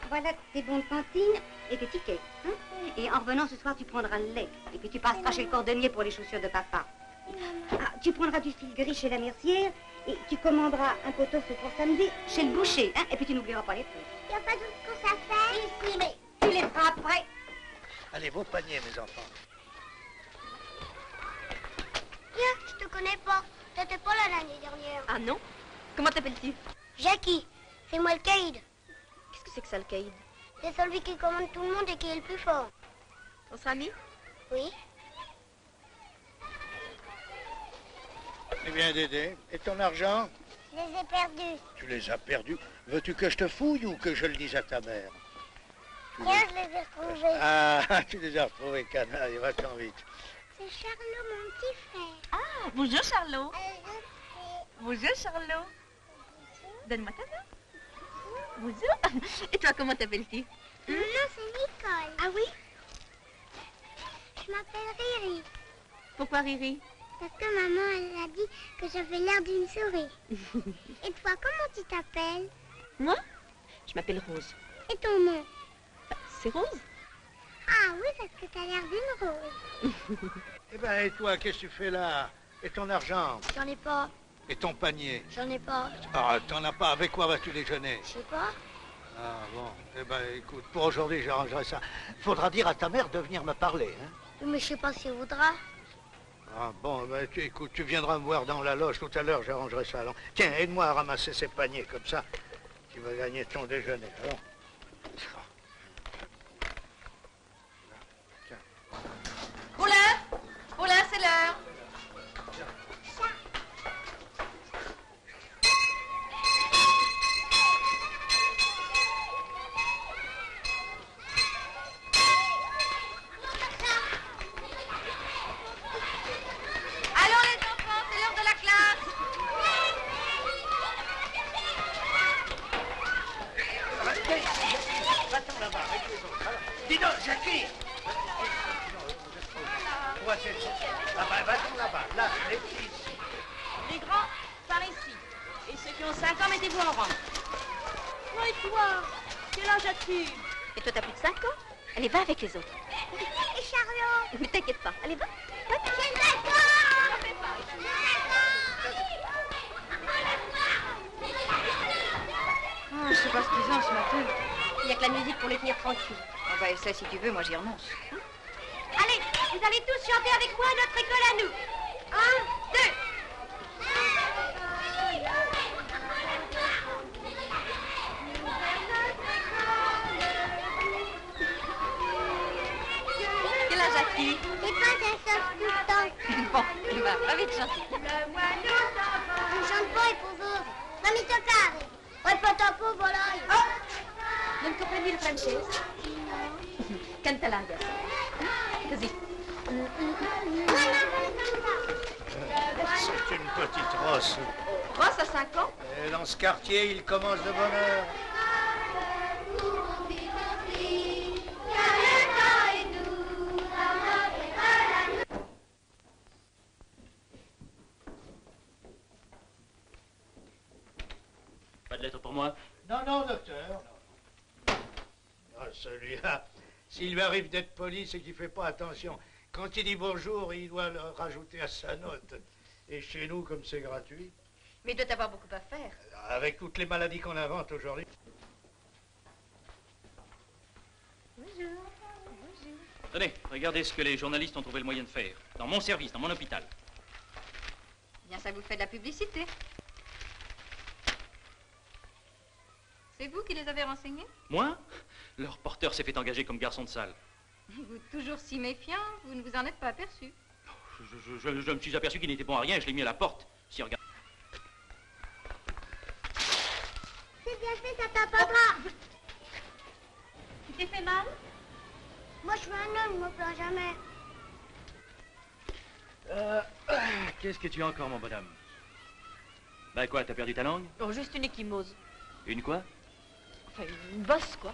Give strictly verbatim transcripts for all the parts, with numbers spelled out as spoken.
voilà tes bons de cantine et tes tickets. Hein? Et en revenant ce soir, tu prendras le lait. Et puis tu passeras chez le cordonnier pour les chaussures de papa. Ah, tu prendras du fil gris chez la mercière et tu commanderas un pot-au-feu pour samedi chez le boucher. Hein? Et puis tu n'oublieras pas les fruits. Il n'y a pas d'autre course à faire? Ici, mais tu les feras après. Allez, vos paniers, mes enfants. Tiens, je te connais pas. T'étais pas là l'année dernière. Ah non? Comment t'appelles-tu? Jackie, c'est moi le caïd. Qu'est-ce que c'est que ça, le caïd? C'est celui qui commande tout le monde et qui est le plus fort. On sera amis? Oui. Eh bien, Dédé, et ton argent? Je les ai perdus. Tu les as perdus. Veux-tu que je te fouille ou que je le dise à ta mère? Tu Tiens, les- je les ai retrouvés. Ah, tu les as retrouvés, canaille, va-t'en vite. C'est Charlot, mon petit frère. Ah, bonjour Charlot. Euh, Bonjour Charlot. Donne-moi ta main. Bonjour. Et toi, comment t'appelles-tu? Mon nom, c'est Nicole. Ah oui? Je m'appelle Riri. Pourquoi Riri? Parce que maman, elle a dit que j'avais l'air d'une souris. Et toi, comment tu t'appelles? Moi? Je m'appelle Rose. Et ton nom? Bah, c'est Rose. Ah oui, parce que t'as l'air d'une rose. Eh ben, et toi, qu'est-ce que tu fais là? Et ton argent? J'en ai pas. Et ton panier? J'en ai pas. Ah, t'en as pas. Avec quoi vas-tu déjeuner? Je sais pas. Ah, bon. Eh ben, écoute, pour aujourd'hui, j'arrangerai ça. Faudra dire à ta mère de venir me parler, hein? Mais je sais pas si elle voudra. Ah, bon, ben, tu, écoute, tu viendras me voir dans la loge tout à l'heure, j'arrangerai ça. Alors, tiens, aide-moi à ramasser ces paniers, comme ça, tu vas gagner ton déjeuner. Alors. Poulain, Poulain, c'est l'heure. Allons les enfants, c'est l'heure de la classe. Va-t'en là-bas, avec les autres. Alors, dis donc, Jackie! Toi, c'est là-bas, va-t'en là-bas. Là, les petits ici. Les grands, par ici. Et ceux qui ont cinq ans, mettez-vous en rang. Non, et toi? Quel âge as-tu? Et toi, t'as plus de cinq ans? Allez, va avec les autres. Et Charlot? Ne t'inquiète pas. Allez, va. Va. J'ai d'accord. Ah, je sais pas ce qu'ils ont ce matin. Il n'y a que la musique pour les tenir tranquilles. Ah bah, ça, si tu veux, moi j'y renonce. Allez, vous allez tous chanter avec moi notre école à nous. Un, deux. Quel âge as-tu? Et toi, t'as sauve tout le temps. Bon, va, va vite chanter. Je ne chante pas, épouse. Mamie te carré. Répète un peu, voilà. Non comprendí el francés? Canta larga. Così. C'est une petite rosse. Ross à cinq ans? Et dans ce quartier, il commence de bonne heure. Pas de lettre pour moi? Non, non, docteur. Non. Ah, celui-là, s'il lui arrive d'être poli, c'est qu'il fait pas attention. Quand il dit bonjour, il doit le rajouter à sa note. Et chez nous, comme c'est gratuit, Mais il doit avoir beaucoup à faire. avec toutes les maladies qu'on invente aujourd'hui. Bonjour. Tenez, regardez ce que les journalistes ont trouvé le moyen de faire. Dans mon service, dans mon hôpital. Bien, ça vous fait de la publicité. C'est vous qui les avez renseignés? Moi? Le reporter s'est fait engager comme garçon de salle. Vous, toujours si méfiant, vous ne vous en êtes pas aperçu. Je, je- je- je me suis aperçu qu'il n'était bon à rien et je l'ai mis à la porte. Si, regarde. C'est bien fait, ça t'apprendra. Tu t'es fait mal? Moi, je suis un homme, je me plains jamais. Euh, Qu'est-ce que tu as encore, mon bonhomme? Bah quoi, t'as perdu ta langue? Oh, juste une échymose. Une quoi? Enfin, une bosse, quoi.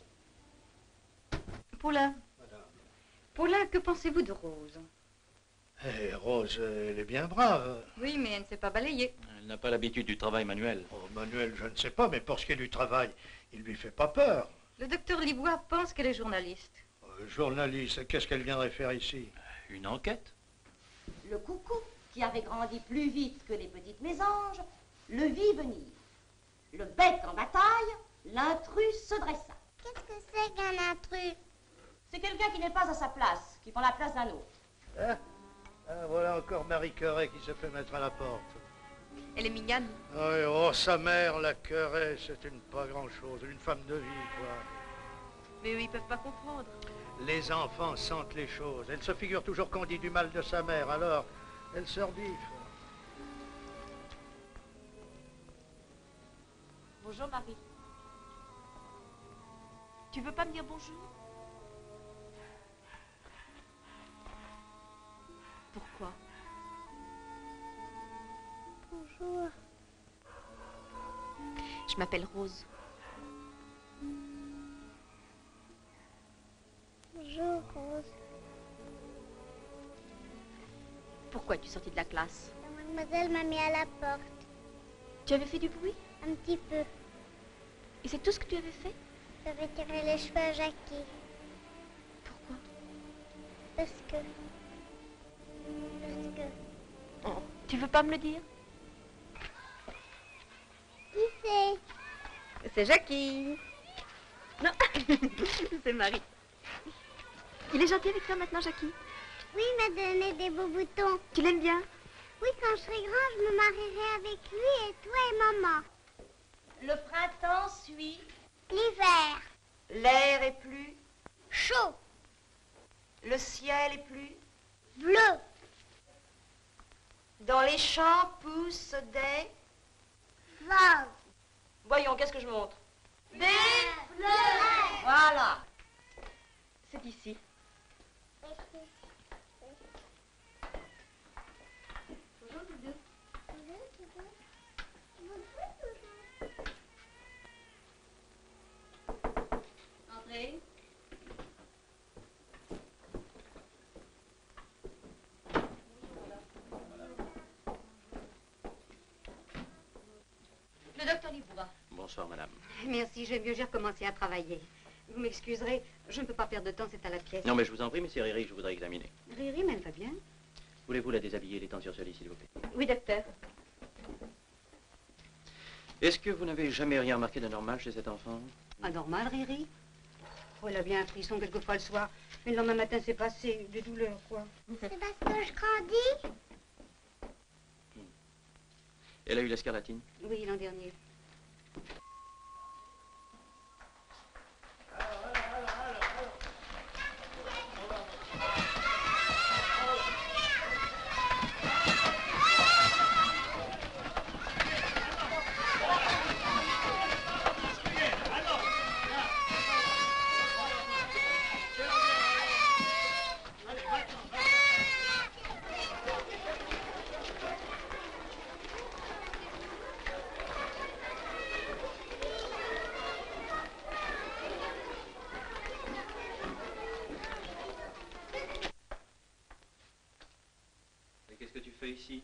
Paulin. Paulin, que pensez-vous de Rose? Eh, Rose, elle est bien brave. Oui, mais elle ne sait pas balayer. Elle n'a pas l'habitude du travail manuel. Oh, Manuel, je ne sais pas, mais pour ce qui est du travail, il lui fait pas peur. Le docteur Libois pense qu'elle est journaliste. Euh, journaliste, qu'est-ce qu'elle viendrait faire ici? Une enquête? Le coucou, qui avait grandi plus vite que les petites mésanges, le vit venir. Le bec en bataille, l'intrus se dressa. Qu'est-ce que c'est qu'un intrus? C'est quelqu'un qui n'est pas à sa place, qui prend la place d'un autre. Hein? Ah, voilà encore Marie Queret qui se fait mettre à la porte. Elle est mignonne. Ah oui, oh, sa mère, la Queret, c'est une pas grand-chose, une femme de vie, quoi. Mais eux, ils peuvent pas comprendre. Les enfants sentent les choses. Elle se figure toujours qu'on dit du mal de sa mère, alors elle se rebiffe. Bonjour, Marie. Tu veux pas me dire bonjour? Pourquoi? Bonjour. Je m'appelle Rose. Bonjour, Rose. Pourquoi es-tu sortie de la classe? La mademoiselle m'a mis à la porte. Tu avais fait du bruit? Un petit peu. Et c'est tout ce que tu avais fait? J'avais tiré les cheveux à Jackie. Pourquoi? Parce que... Parce que... Oh, tu veux pas me le dire? Qui c'est? C'est Jackie. Non, c'est Marie. Il est gentil avec toi maintenant, Jackie? Oui, il m'a donné des beaux boutons. Tu l'aimes bien? Oui, quand je serai grand, je me marierai avec lui et toi et maman. Le printemps suit, L'hiver. l'air est plus, Chaud. le ciel est plus, Bleu. dans les champs poussent des... Vase. Voyons, qu'est-ce que je montre? Des fleurs. Voilà. C'est ici. Entrez. Le docteur Libois. Bonsoir, madame. Merci, j'aime mieux, j'ai recommencé à travailler. Vous m'excuserez, je ne peux pas perdre de temps, c'est à la pièce. Non, mais je vous en prie, mais c'est Riri que je voudrais examiner. Riri, même pas bien. Voulez-vous la déshabiller, les tentures sur lit, s'il vous plaît? Oui, docteur. Est-ce que vous n'avez jamais rien remarqué d'anormal chez cet enfant? Anormal, Riri? Oh, elle a bien un frisson quelquefois le soir. Mais le lendemain matin, c'est passé. Des douleurs, quoi. C'est parce que je grandis. Elle a eu la scarlatine? Oui, l'an dernier. Qu'est-ce que tu fais ici?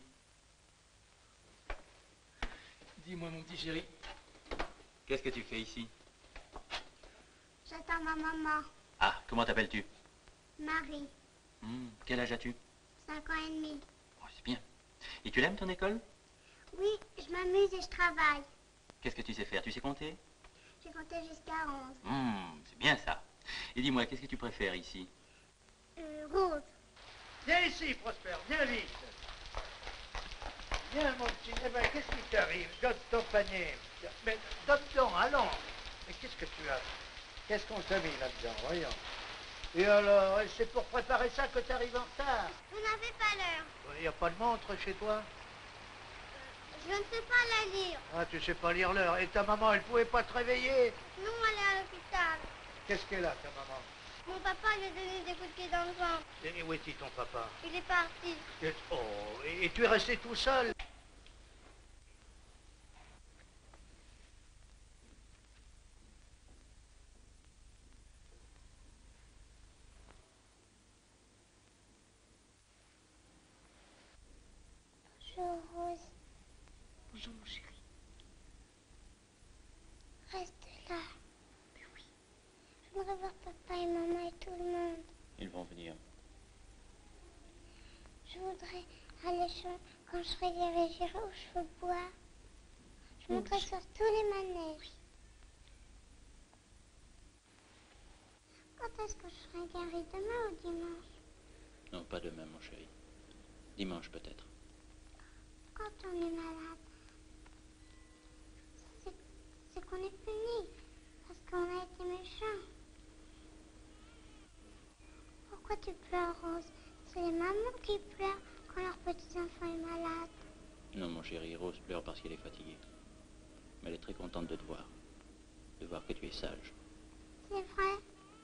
Dis-moi, mon petit chéri. Qu'est-ce que tu fais ici? J'attends ma maman, Ah, comment t'appelles-tu? Marie, Hmm, quel âge as-tu? cinq ans et demi. Oh, c'est bien. Et tu l'aimes, ton école? Oui, je m'amuse et je travaille. Qu'est-ce que tu sais faire? Tu sais compter? J'ai compté jusqu'à onze. Hmm, c'est bien ça. Et dis-moi, qu'est-ce que tu préfères ici? Euh, Rose. Viens ici, Prosper, viens vite. Viens, mon petit. Eh ben, qu'est-ce qui t'arrive? Donne ton panier. Mais donne-donc, allons. Mais qu'est-ce que tu as? Qu'est-ce qu'on t'a mis là-dedans? Voyons. Et alors, c'est pour préparer ça que tu arrives en retard? Vous n'avez pas l'heure. Il n'y a pas de montre chez toi? Je ne sais pas la lire. Ah, tu sais pas lire l'heure. Et ta maman, elle pouvait pas te réveiller? Non, elle est à l'hôpital. Qu'est-ce qu'elle a, ta maman? Mon papa lui a donné des coups de pied dans le ventre. Et où est-il, ton papa? Il est parti. Et- Oh, et, et tu es resté tout seul? Quand je serai dirigée aux cheveux bois, je monterai sur tous les manèges. Quand est-ce que je serai guérie, demain ou dimanche? Non, pas demain, mon chéri. Dimanche, peut-être. Quand on est malade, c'est, c'est qu'on est puni, parce qu'on a été méchant. Pourquoi tu pleures, Rose? C'est les mamans qui pleurent quand leur petit enfant est malade. Non, mon chéri, Rose pleure parce qu'elle est fatiguée. Mais elle est très contente de te voir. De voir que tu es sage. C'est vrai.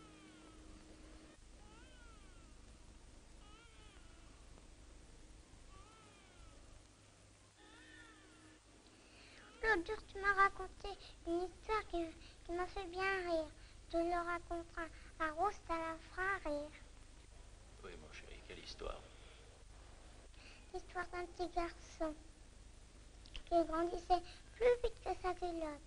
L'autre jour, tu m'as raconté une histoire qui, qui m'a fait bien rire. Je le raconterai à Rose, ça la fera rire. Oui, mon chéri, quelle histoire. L'histoire d'un petit garçon qui grandissait plus vite que sa culotte.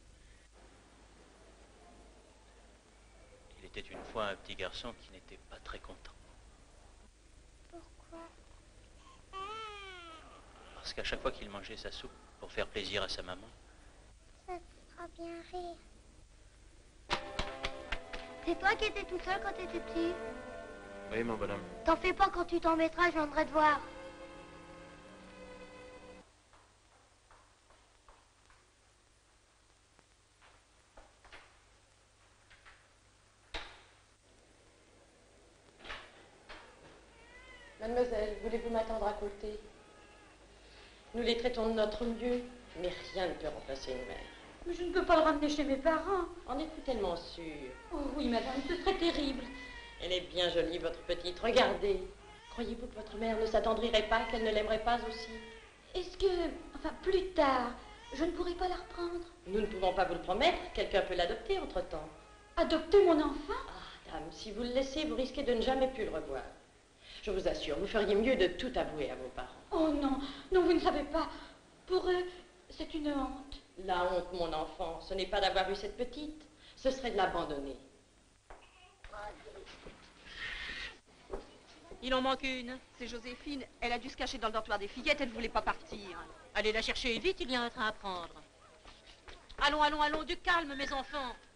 Il était une fois un petit garçon qui n'était pas très content. Pourquoi? Parce qu'à chaque fois qu'il mangeait sa soupe pour faire plaisir à sa maman, Ça te fera bien rire. C'est toi qui étais tout seul quand t'étais petit? Oui, mon bonhomme. T'en fais pas, quand tu t'en mettras, je viendrai te voir. Mademoiselle, voulez-vous m'attendre à côté? Nous les traitons de notre mieux, mais rien ne peut remplacer une mère. Mais je ne peux pas le ramener chez mes parents. En êtes-vous tellement sûre? Oh oui, madame, ce serait terrible. Elle est bien jolie, votre petite. Regardez. Croyez-vous que votre mère ne s'attendrirait pas, qu'elle ne l'aimerait pas aussi? Est-ce que, enfin, plus tard, je ne pourrai pas la reprendre? Nous ne pouvons pas vous le promettre. Quelqu'un peut l'adopter entre-temps. Adopter mon enfant? Ah, dame, si vous le laissez, vous risquez de ne jamais plus le revoir. Je vous assure, vous feriez mieux de tout avouer à vos parents. Oh non, non, vous ne savez pas. Pour eux, c'est une honte. La honte, mon enfant, ce n'est pas d'avoir eu cette petite. Ce serait de l'abandonner. Il en manque une. C'est Joséphine. Elle a dû se cacher dans le dortoir des fillettes. Elle ne voulait pas partir. Allez la chercher vite, il y a un train à prendre. Allons, allons, allons, du calme, mes enfants.